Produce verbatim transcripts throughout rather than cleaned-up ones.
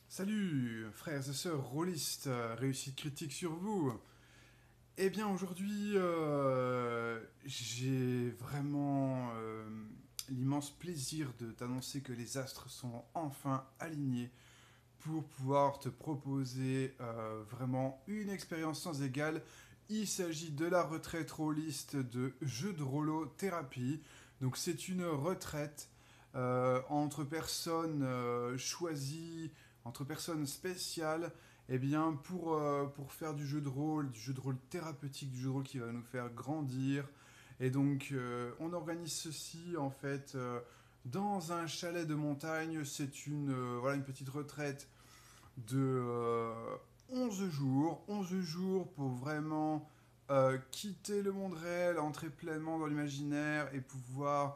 Salut, frères et sœurs rôlistes, euh, réussite critique sur vous. Eh bien, aujourd'hui, euh, j'ai vraiment euh, l'immense plaisir de t'annoncer que les astres sont enfin alignés pour pouvoir te proposer euh, vraiment une expérience sans égale. Il s'agit de la retraite rôliste de jeu de rôlo thérapie. Donc, c'est une retraite euh, entre personnes euh, choisies, entre personnes spéciales, eh bien, pour, euh, pour faire du jeu de rôle, du jeu de rôle thérapeutique, du jeu de rôle qui va nous faire grandir. Et donc, euh, on organise ceci, en fait, euh, dans un chalet de montagne. C'est une, euh, voilà, une petite retraite de euh, onze jours. Onze jours pour vraiment euh, quitter le monde réel, entrer pleinement dans l'imaginaire et pouvoir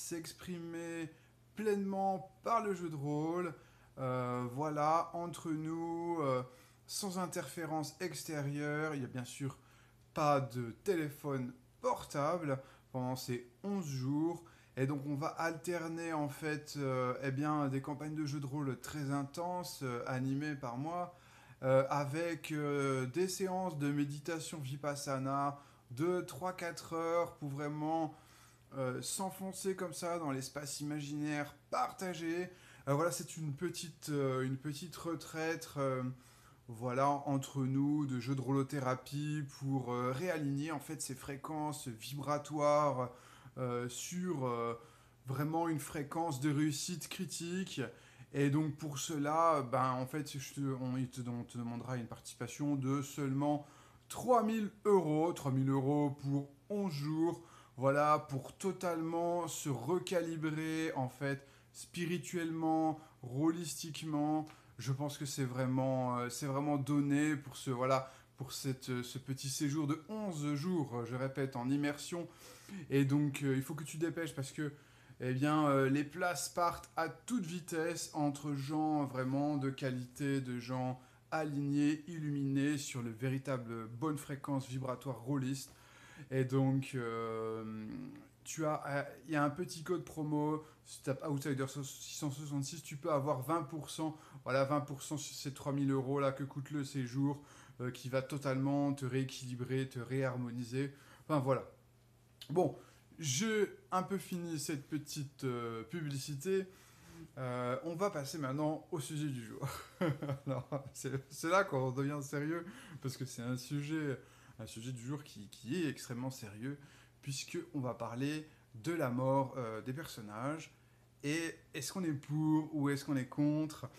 s'exprimer pleinement par le jeu de rôle. Euh, voilà, entre nous, euh, sans interférence extérieure. Il n'y a bien sûr pas de téléphone portable pendant ces onze jours. Et donc on va alterner en fait euh, eh bien, des campagnes de jeux de rôle très intenses, euh, animées par moi, euh, avec euh, des séances de méditation vipassana de trois quatre heures pour vraiment euh, s'enfoncer comme ça dans l'espace imaginaire partagé. Euh, voilà, c'est une petite, euh, une petite retraite euh, voilà, entre nous, de jeux de rôlothérapie pour euh, réaligner en fait ces fréquences vibratoires euh, sur euh, vraiment une fréquence de réussite critique. Et donc pour cela, ben, en fait, je te- on, il te, on te demandera une participation de seulement trois mille euros. trois mille euros pour onze jours. Voilà, pour totalement se recalibrer en fait spirituellement, rôlistiquement. Je pense que c'est vraiment, euh, c'est vraiment donné pour ce, voilà, pour cette, euh, ce petit séjour de onze jours, euh, je répète, en immersion. Et donc, euh, il faut que tu dépêches parce que, eh bien, euh, les places partent à toute vitesse entre gens vraiment de qualité, de gens alignés, illuminés sur le véritable bonne fréquence vibratoire rôliste. Et donc, euh, tu as, euh, il y a un petit code promo. Si tu tapes Outsider six cent soixante-six, tu peux avoir vingt pour cent. Voilà, vingt pour cent sur ces trois mille euros là que coûte le séjour, euh, qui va totalement te rééquilibrer, te réharmoniser. Enfin voilà. Bon, j'ai un peu fini cette petite euh, publicité. Euh, on va passer maintenant au sujet du jour. Alors, c'est c'est là qu'on devient sérieux, parce que c'est un sujet, un sujet du jour qui, qui est extrêmement sérieux, puisqu'on va parler de la mort euh, des personnages. Et est-ce qu'on est pour ou est-ce qu'on est contre?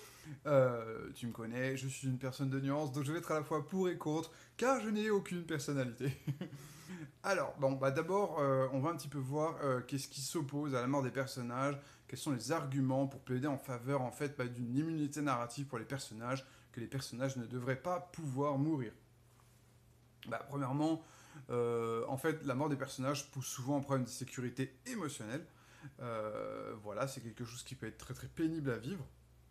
Euh, Tu me connais, je suis une personne de nuance, donc je vais être à la fois pour et contre, car je n'ai aucune personnalité. Alors, bon, bah d'abord, euh, on va un petit peu voir euh, qu'est-ce qui s'oppose à la mort des personnages, quels sont les arguments pour plaider en faveur en fait bah, d'une immunité narrative pour les personnages, que les personnages ne devraient pas pouvoir mourir. Bah, premièrement, euh, en fait, la mort des personnages pousse souvent un problème de sécurité émotionnelle. Euh, voilà, c'est quelque chose qui peut être très très pénible à vivre.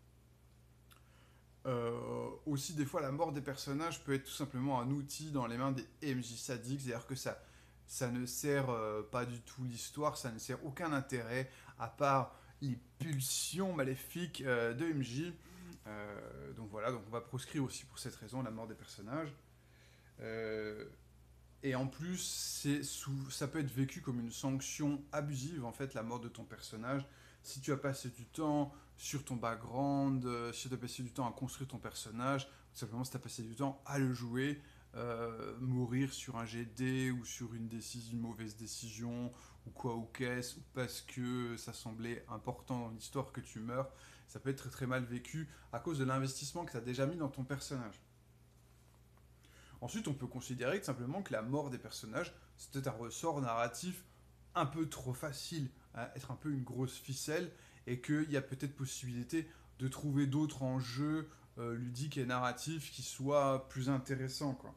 Euh, aussi, des fois, la mort des personnages peut être tout simplement un outil dans les mains des M J sadiques, c'est-à-dire que ça, ça ne sert euh, pas du tout l'histoire, ça ne sert aucun intérêt, à part les pulsions maléfiques euh, de M J. Euh, donc voilà, donc on va proscrire aussi pour cette raison la mort des personnages. Euh, et en plus, c'est sous- ça peut être vécu comme une sanction abusive, en fait, la mort de ton personnage. Si tu as passé du temps sur ton background, euh, si tu as passé du temps à construire ton personnage, ou simplement si tu as passé du temps à le jouer, euh, mourir sur un G D ou sur une, décision, une mauvaise décision, ou quoi ou qu'est-ce, ou parce que ça semblait important dans l'histoire que tu meurs, ça peut être très très mal vécu à cause de l'investissement que tu as déjà mis dans ton personnage. Ensuite, on peut considérer que simplement que la mort des personnages, c'est peut-être un ressort narratif un peu trop facile, à être un peu une grosse ficelle, et qu'il y a peut-être possibilité de trouver d'autres enjeux euh, ludiques et narratifs qui soient plus intéressants, quoi.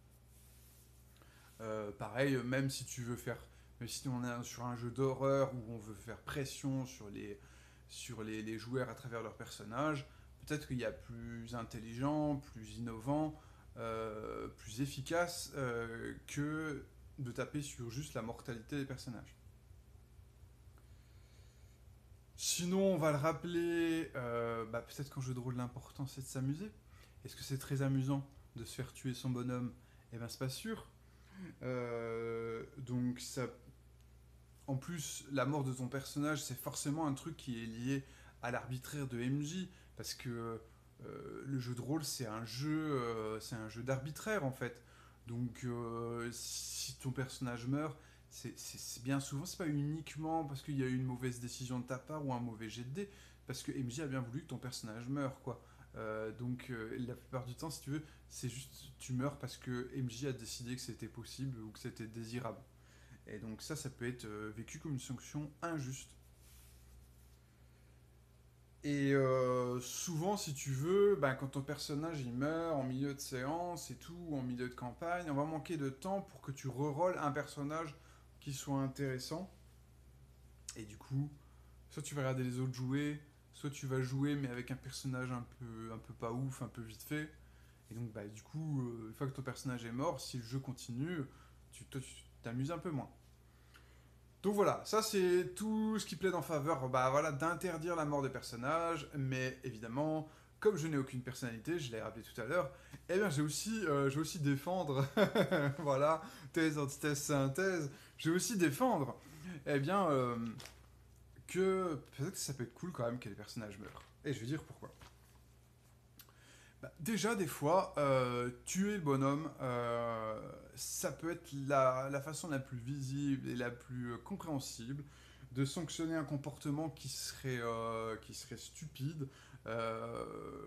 Euh, pareil, même si tu veux faire, même si on est sur un jeu d'horreur où on veut faire pression sur les, sur les, les joueurs à travers leurs personnages, peut-être qu'il y a plus intelligent, plus innovant, euh, plus efficace euh, que de taper sur juste la mortalité des personnages. Sinon, on va le rappeler, euh, bah, peut-être qu'en jeu de rôle, l'important c'est de s'amuser. Est-ce que c'est très amusant de se faire tuer son bonhomme? Eh ben, c'est pas sûr. Euh, donc, ça, en plus, la mort de ton personnage, c'est forcément un truc qui est lié à l'arbitraire de M J, parce que euh, le jeu de rôle, c'est un jeu, euh, c'est un jeu d'arbitraire en fait. Donc, euh, si ton personnage meurt, c'est c'est- bien souvent, c'est pas uniquement parce qu'il y a eu une mauvaise décision de ta part ou un mauvais jet de dés, parce que M J a bien voulu que ton personnage meure, quoi. Euh, donc, euh, la plupart du temps, si tu veux, c'est juste tu meurs parce que M J a décidé que c'était possible ou que c'était désirable. Et donc ça, ça peut être euh, vécu comme une sanction injuste. Et euh, souvent, si tu veux, ben, quand ton personnage il meurt en milieu de séance et tout, ou en milieu de campagne, on va manquer de temps pour que tu rerolles un personnage qui soit intéressant. Et du coup, soit tu vas regarder les autres jouer, soit tu vas jouer mais avec un personnage un peu, un peu pas ouf, un peu vite fait. Et donc, bah, du coup, euh, une fois que ton personnage est mort, si le jeu continue, tu toi, tu t'amuses un peu moins. Donc voilà, ça c'est tout ce qui plaide en faveur bah, voilà, d'interdire la mort des personnages, mais évidemment, comme je n'ai aucune personnalité, je l'ai rappelé tout à l'heure, eh bien j'ai aussi, euh, j'ai aussi défendre, voilà, thèse, antithèse, synthèse, j'ai aussi défendre, eh bien, euh, que peut-être que ça peut être cool quand même que les personnages meurent. Et je vais dire pourquoi. Bah, déjà, des fois, euh, tuer le bonhomme, euh, ça peut être la, la façon la plus visible et la plus euh, compréhensible de sanctionner un comportement qui serait, euh, qui serait stupide. Euh,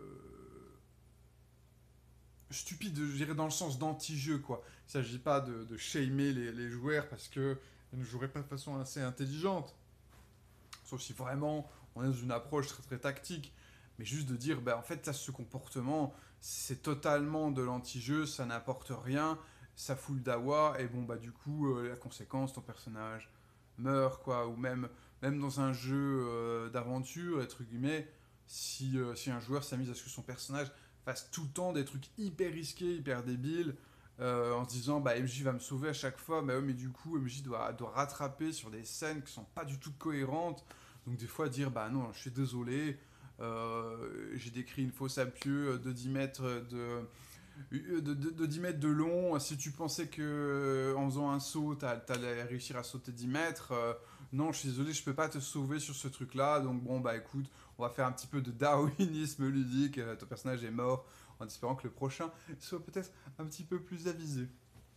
stupide, je dirais dans le sens d'anti-jeu, quoi. Il ne s'agit pas de, de shamer les, les joueurs parce qu'ils ne joueraient pas de façon assez intelligente. Sauf si vraiment on est dans une approche très très tactique. Mais juste de dire, bah, en fait, là, ce comportement, c'est totalement de l'anti-jeu, ça n'apporte rien, ça fout le dawa, et bon, bah, du coup, euh, la conséquence, ton personnage meurt, quoi. Ou même, même dans un jeu euh, d'aventure, entre guillemets, si, euh, si un joueur s'amuse à ce que son personnage fasse tout le temps des trucs hyper risqués, hyper débiles, euh, en se disant, bah, M J va me sauver à chaque fois, bah, ouais, mais du coup, M J doit, doit rattraper sur des scènes qui sont pas du tout cohérentes. Donc des fois dire bah non, je suis désolé, euh, j'ai décrit une fosse à pieux de dix mètres de, de, de, de dix mètres de long. Si tu pensais que euh, en faisant un saut, t'allais réussir à sauter dix mètres, euh, non, je suis désolé, je peux pas te sauver sur ce truc-là. Donc bon bah écoute, on va faire un petit peu de darwinisme ludique. Euh, ton personnage est mort, en espérant que le prochain soit peut-être un petit peu plus avisé.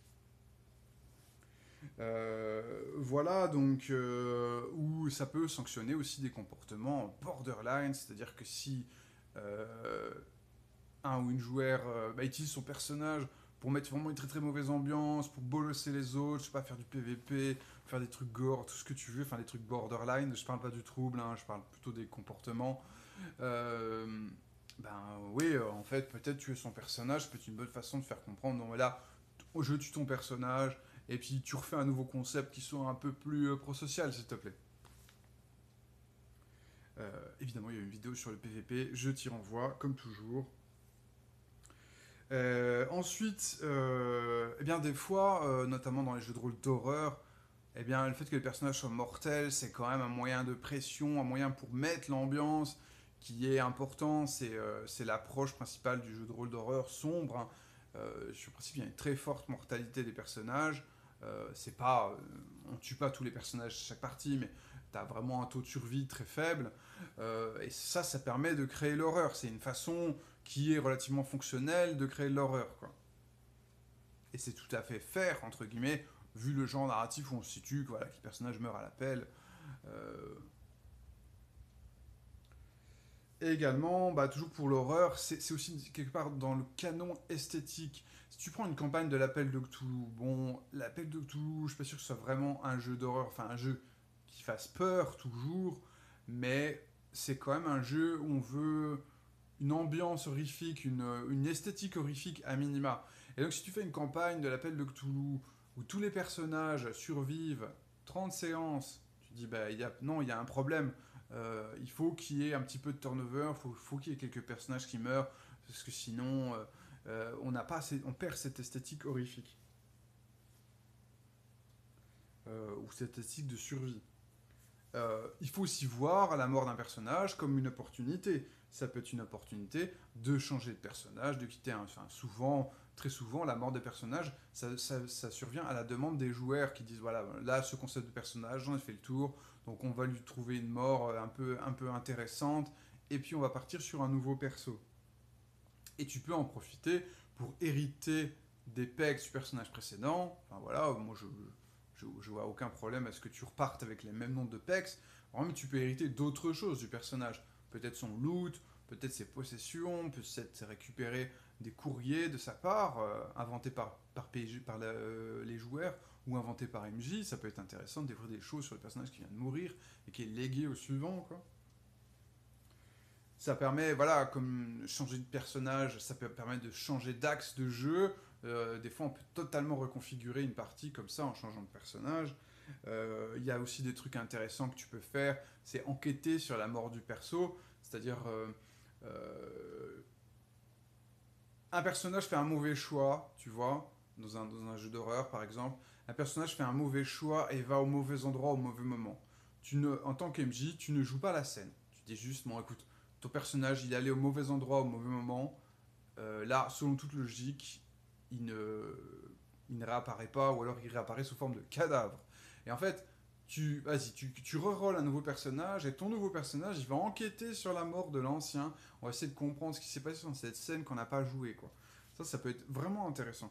Euh, voilà, donc, euh, où ça peut sanctionner aussi des comportements borderline, c'est-à-dire que si euh, un ou une joueur euh, bah, utilise son personnage pour mettre vraiment une très très mauvaise ambiance, pour bolosser les autres, je sais pas, faire du P V P, faire des trucs gore, tout ce que tu veux, enfin des trucs borderline, je parle pas du trouble, hein, je parle plutôt des comportements. Euh, ben oui, euh, en fait, peut-être tuer son personnage peut être une bonne façon de faire comprendre, non mais là, je tue ton personnage, et puis tu refais un nouveau concept qui soit un peu plus euh, pro-social, s'il te plaît. Euh, évidemment, il y a une vidéo sur le P V P, je t'y renvoie, comme toujours. Euh, ensuite, euh, eh bien, des fois, euh, notamment dans les jeux de rôle d'horreur, eh bien, le fait que les personnages soient mortels, c'est quand même un moyen de pression, un moyen pour mettre l'ambiance qui est important. C'est euh, c'est l'approche principale du jeu de rôle d'horreur sombre, hein. Euh, sur le principe, il y a une très forte mortalité des personnages. Euh, c'est pas, euh, on tue pas tous les personnages chaque partie, mais tu as vraiment un taux de survie très faible. Euh, et ça, ça permet de créer l'horreur. C'est une façon qui est relativement fonctionnelle de créer l'horreur, quoi. Et c'est tout à fait faire, entre guillemets, vu le genre narratif où on se situe, que, voilà, que les personnages meurent à l'appel. Euh... Et également, bah, toujours pour l'horreur, c'est aussi quelque part dans le canon esthétique. Si tu prends une campagne de l'appel de Cthulhu, bon, l'appel de Cthulhu, je suis pas sûr que ce soit vraiment un jeu d'horreur, enfin un jeu qui fasse peur toujours, mais c'est quand même un jeu où on veut une ambiance horrifique, une, une esthétique horrifique à minima. Et donc si tu fais une campagne de l'appel de Cthulhu où tous les personnages survivent trente séances, tu te dis bah y a, non, il y a un problème. Euh, il faut qu'il y ait un petit peu de turnover, il faut, faut qu'il y ait quelques personnages qui meurent, parce que sinon euh, euh, on, n'a pas assez, on perd cette esthétique horrifique. Euh, ou cette esthétique de survie. Euh, il faut aussi voir la mort d'un personnage comme une opportunité. Ça peut être une opportunité de changer de personnage, de quitter un... Enfin, souvent, très souvent, la mort des personnages, ça, ça, ça survient à la demande des joueurs qui disent, voilà, là, ce concept de personnage, j'en ai fait le tour, donc on va lui trouver une mort un peu, un peu intéressante, et puis on va partir sur un nouveau perso. Et tu peux en profiter pour hériter des pecs du personnage précédent. Enfin voilà, moi je, je, je vois aucun problème à ce que tu repartes avec les mêmes nombres de pecs. Mais tu peux hériter d'autres choses du personnage. Peut-être son loot, peut-être ses possessions, peut-être récupérer des courriers de sa part, euh, inventés par, par, P G, par la, euh, les joueurs ou inventés par M J. Ça peut être intéressant de découvrir des choses sur le personnage qui vient de mourir et qui est légué au suivant, quoi. Ça permet, voilà, comme changer de personnage, ça peut permettre de changer d'axe de jeu. Euh, des fois, on peut totalement reconfigurer une partie comme ça en changeant de personnage. Il euh, y a aussi des trucs intéressants que tu peux faire, c'est enquêter sur la mort du perso. C'est-à-dire, euh, euh, un personnage fait un mauvais choix, tu vois, dans un, dans un jeu d'horreur par exemple. Un personnage fait un mauvais choix et va au mauvais endroit au mauvais moment. Tu ne, en tant qu'M J, tu ne joues pas la scène. Tu dis juste, bon écoute, ton personnage il est allé au mauvais endroit au mauvais moment. Euh, là, selon toute logique, il ne, il ne réapparaît pas ou alors il réapparaît sous forme de cadavre. Et en fait, tu, vas-y, tu, tu rerolles un nouveau personnage et ton nouveau personnage il va enquêter sur la mort de l'ancien. On va essayer de comprendre ce qui s'est passé dans cette scène qu'on n'a pas jouée, quoi. Ça, ça peut être vraiment intéressant.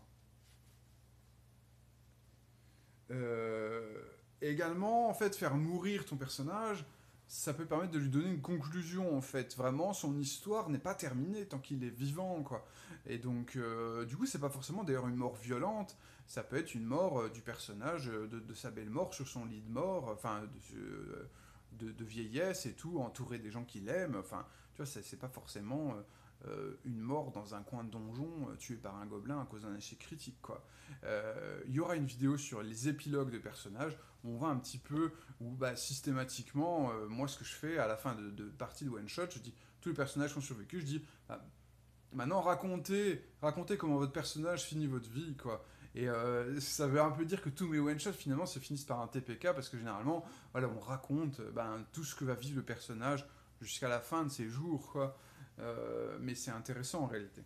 Euh, également, en fait, faire mourir ton personnage, ça peut permettre de lui donner une conclusion, en fait. Vraiment, son histoire n'est pas terminée tant qu'il est vivant, quoi. Et donc, euh, du coup, c'est pas forcément d'ailleurs une mort violente, ça peut être une mort euh, du personnage, euh, de, de sa belle mort sur son lit de mort, enfin, de, euh, de, de vieillesse et tout, entouré des gens qu'il aime. Enfin, tu vois, c'est pas forcément euh, euh, une mort dans un coin de donjon, euh, tué par un gobelin à cause d'un échec critique, quoi. Euh, il y aura une vidéo sur les épilogues de personnages où on voit un petit peu où bah, systématiquement, euh, moi ce que je fais à la fin de, de partie de one shot, je dis tous les personnages qui ont survécu, je dis bah, maintenant racontez, racontez comment votre personnage finit votre vie, quoi. Et euh, ça veut un peu dire que tous mes one shots finalement se finissent par un T P K parce que généralement, voilà, on raconte ben, tout ce que va vivre le personnage jusqu'à la fin de ses jours, quoi. Euh, mais c'est intéressant en réalité.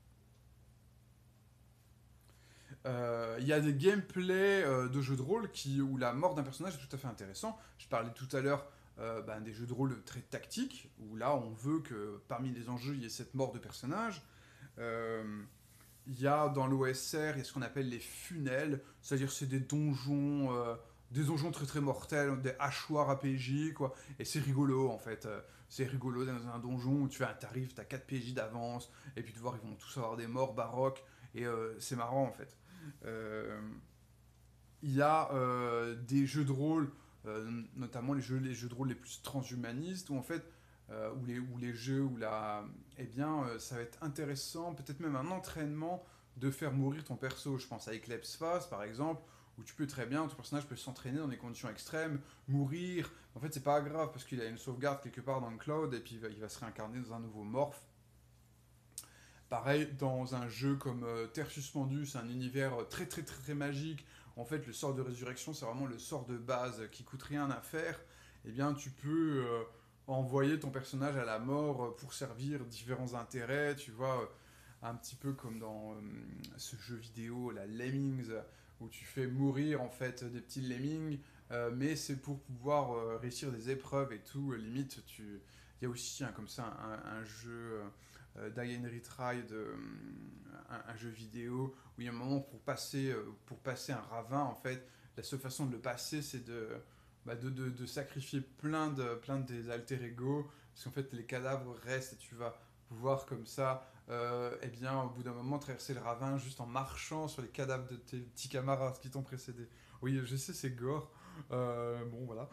Euh, Il y a des gameplays euh, de jeux de rôle qui, où la mort d'un personnage est tout à fait intéressant. Je parlais tout à l'heure euh, ben, des jeux de rôle très tactiques, où là on veut que parmi les enjeux il y ait cette mort de personnage. Euh, Il y a dans l'O S R, il y a ce qu'on appelle les funnels, c'est-à-dire c'est des donjons, euh, des donjons très très mortels, des hachoirs A P J, quoi. Et c'est rigolo en fait. Euh, c'est rigolo dans un donjon où tu fais un tarif, t'as quatre P J d'avance, et puis tu vois, ils vont tous avoir des morts baroques, et euh, c'est marrant en fait. Euh, il y a euh, des jeux de rôle, euh, notamment les jeux, les jeux de rôle les plus transhumanistes, où en fait, euh, où, les, où les jeux, où la, eh bien, euh, ça va être intéressant, peut-être même un entraînement de faire mourir ton perso. Je pense à Eclipse Phase, par exemple, où tu peux très bien, ton personnage peut s'entraîner dans des conditions extrêmes, mourir. En fait, c'est pas grave parce qu'il a une sauvegarde quelque part dans le cloud et puis il va, il va se réincarner dans un nouveau morph. Pareil, dans un jeu comme euh, Terre suspendue, c'est un univers euh, très très très très magique. En fait, le sort de résurrection, c'est vraiment le sort de base qui coûte rien à faire. Eh bien, tu peux euh, envoyer ton personnage à la mort euh, pour servir différents intérêts, tu vois, euh, un petit peu comme dans euh, ce jeu vidéo, la Lemmings, où tu fais mourir en fait des petits lemmings, euh, mais c'est pour pouvoir euh, réussir des épreuves et tout. Limite, tu... il y a aussi hein, comme ça un, un jeu. Euh, euh, Die and Retry, de, euh, un, un, jeu vidéo, où il y a un moment pour passer, euh, pour passer un ravin, en fait, la seule façon de le passer, c'est de, bah, de, de, de, sacrifier plein de, plein de tes alter ego, parce qu'en fait, les cadavres restent et tu vas pouvoir comme ça, euh, eh bien, au bout d'un moment, traverser le ravin juste en marchant sur les cadavres de tes petits camarades qui t'ont précédé. Oui, je sais, c'est gore. Euh, bon, voilà.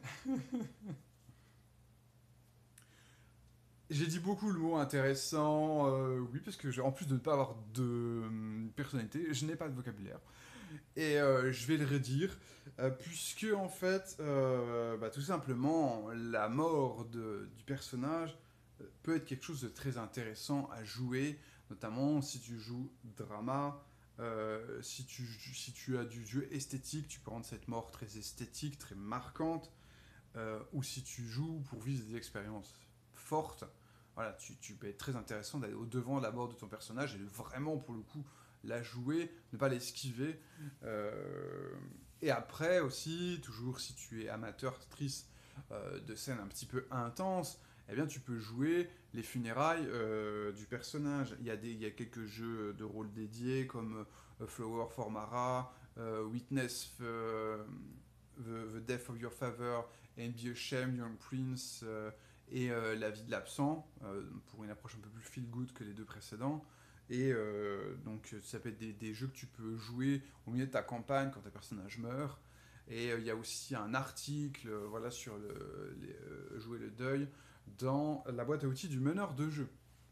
J'ai dit beaucoup le mot intéressant, euh, oui, parce que je- en plus de ne pas avoir de euh, personnalité, je n'ai pas de vocabulaire. Et euh, je vais le redire, euh, puisque en fait, euh, bah, tout simplement, la mort de- du personnage euh, peut être quelque chose de très intéressant à jouer, notamment si tu joues drama, euh, si, tu, si tu as du jeu esthétique, tu peux rendre cette mort très esthétique, très marquante. euh, ou si tu joues pour vivre des expériences fortes, voilà, tu, tu peux être très intéressant d'aller au-devant de la mort de ton personnage et de vraiment, pour le coup, la jouer, ne pas l'esquiver. Euh, et après aussi, toujours si tu es amateur, triste euh, de scènes un petit peu intenses, eh bien tu peux jouer les funérailles euh, du personnage. Il y, a des, il y a quelques jeux de rôle dédiés comme euh, Flower for Mara, euh, Witness euh, the, the Death of Your Father and Be Ashamed, Young Prince euh, et euh, La vie de l'absent, euh, pour une approche un peu plus feel good que les deux précédents. Et euh, donc ça peut être des, des jeux que tu peux jouer au milieu de ta campagne quand ta personnage meurt. Et euh, il y a aussi un article euh, voilà, sur le, les, euh, jouer le deuil dans la boîte à outils du meneur de jeu.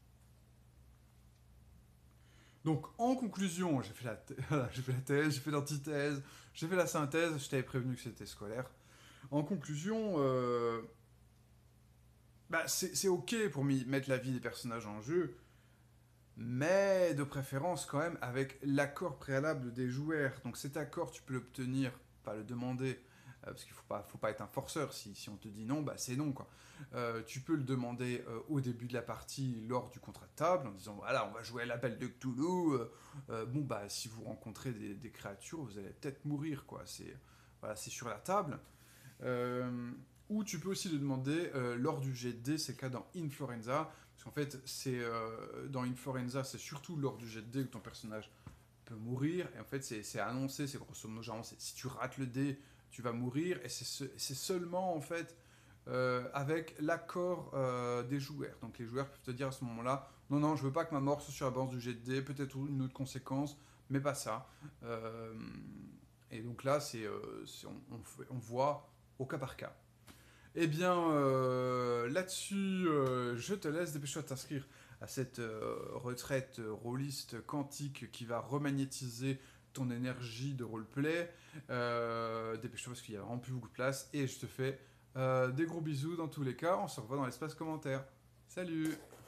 Donc en conclusion, j'ai fait, la th- voilà, j'ai fait la thèse, j'ai fait l'antithèse, j'ai fait la synthèse, je t'avais prévenu que c'était scolaire. En conclusion, euh, bah, c'est, c'est ok pour m'y mettre la vie des personnages en jeu, mais de préférence quand même avec l'accord préalable des joueurs. Donc cet accord, tu peux l'obtenir, pas le demander, euh, parce qu'il ne faut pas, faut pas être un forceur. Si, si on te dit non, bah c'est non, quoi. Euh, tu peux le demander euh, au début de la partie, lors du contrat de table, en disant voilà, on va jouer à l'appel de Cthulhu. Euh, euh, bon, bah si vous rencontrez des, des créatures, vous allez peut-être mourir, quoi. C'est, voilà, c'est sur la table. Euh, ou tu peux aussi le demander euh, lors du jet de dés, c'est le cas dans Influenza, parce qu'en fait, c'est euh, dans Influenza, c'est surtout lors du jet de dés que ton personnage peut mourir, et en fait, c'est, c'est annoncé, c'est grosso modo, genre, c'est, si tu rates le dé, tu vas mourir, et c'est, ce, c'est seulement, en fait, euh, avec l'accord euh, des joueurs. Donc les joueurs peuvent te dire à ce moment-là, non, non, je veux pas que ma mort soit sur la base du jet de dés, peut-être une autre conséquence, mais pas ça. Euh, et donc là, c'est, euh, c'est on, on, on voit au cas par cas. Eh bien, euh, là-dessus, euh, je te laisse, dépêche-toi de t'inscrire à cette euh, retraite rôliste quantique qui va remagnétiser ton énergie de roleplay. Euh, dépêche-toi parce qu'il y a vraiment plus beaucoup de place. Et je te fais euh, des gros bisous dans tous les cas. On se revoit dans l'espace commentaire. Salut!